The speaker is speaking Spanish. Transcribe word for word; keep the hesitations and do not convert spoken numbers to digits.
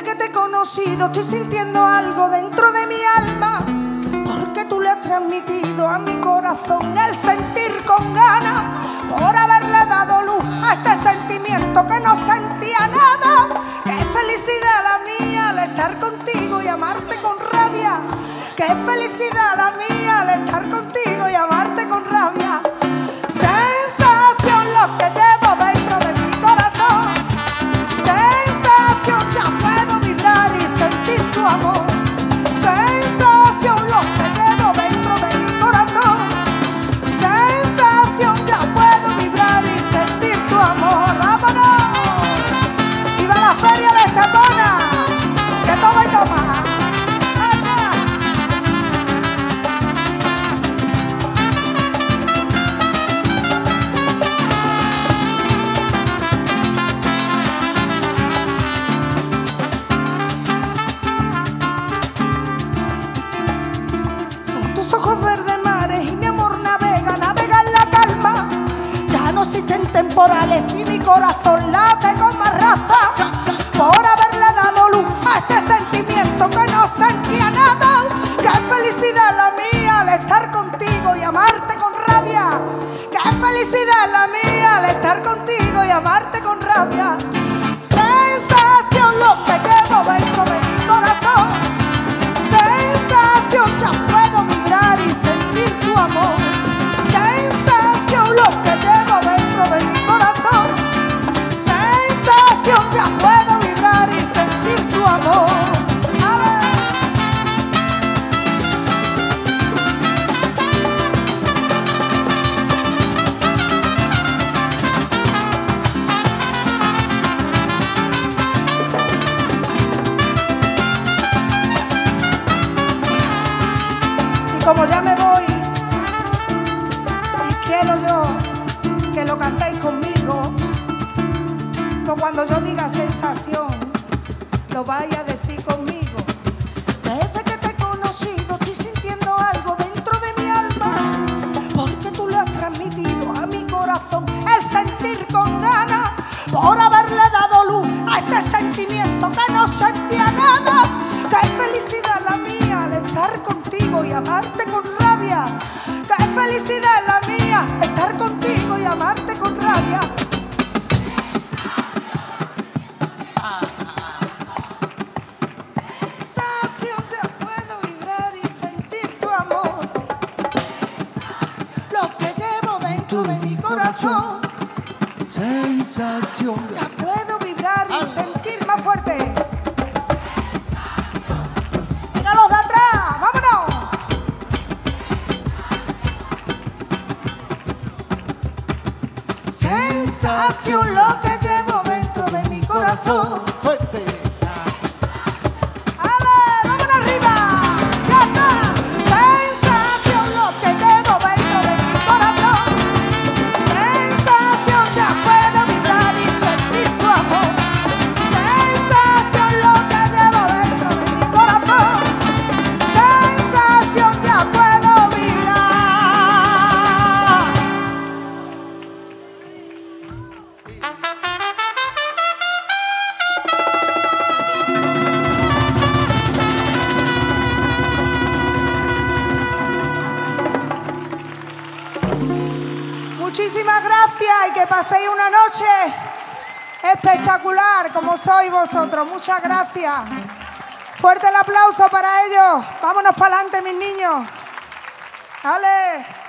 que te he conocido estoy sintiendo algo dentro de mi alma, porque tú le has transmitido a mi corazón el sentir con ganas, por haberle dado luz a este sentimiento que no sentía nada. Qué felicidad la mía al estar contigo y amarte con rabia. Qué felicidad la mía al estar contigo y amarte con rabia. Sensación lo que llevo dentro de mi corazón. Sensación, ya puedo vibrar y sentir tu amor. Sensación lo que llevo dentro de mi corazón. Sensación, ya puedo vibrar y sentir tu amor. ¡Vámonos! ¡Viva la feria de Estepona! ¡Que toma y toma! Ojos verdes mares y mi amor navega, navega en la calma. Ya no existen temporales y mi corazón late con más raza, por haberle dado luz a este sentimiento que no sentía nada. Qué felicidad la mía al estar contigo y amarte con rabia. Qué felicidad la mía al estar contigo y amarte con rabia. Sensación lo que llevo dentro de mi corazón. Sensación, ya puedo vibrar y sentir tu amor. Sensación lo que llevo dentro de mi corazón. Sensación, ya puedo vibrar y sentir tu amor. Como ya me voy y quiero yo que lo cantéis conmigo, pues cuando yo diga sensación, lo vaya a decir conmigo. Desde que te he conocido estoy sintiendo algo dentro de mi alma, porque tú le has transmitido a mi corazón el sentir con ganas, por haberle dado luz a este sentimiento que no sentía nada. Qué felicidad la mía al estar contigo y amarte con rabia. Qué felicidad la mía estar contigo y amarte con rabia. Sensación, ya puedo vibrar y sentir tu amor. Lo que llevo dentro de mi corazón. Sensación, ya puedo vibrar y sentir más fuerte. Sensación lo que llevo dentro de mi corazón. Fuerte. ¡Ale! ¡Vámonos arriba! ¡Ya está! Sensación lo que llevo dentro de mi corazón. Sensación, ya puedo vibrar y sentir tu amor. Sensación lo que llevo dentro de mi corazón. Sensación, ya puedo vibrar. Muchísimas gracias y que paséis una noche espectacular como sois vosotros. Muchas gracias. Fuerte el aplauso para ellos. Vámonos para adelante, mis niños. ¡Dale!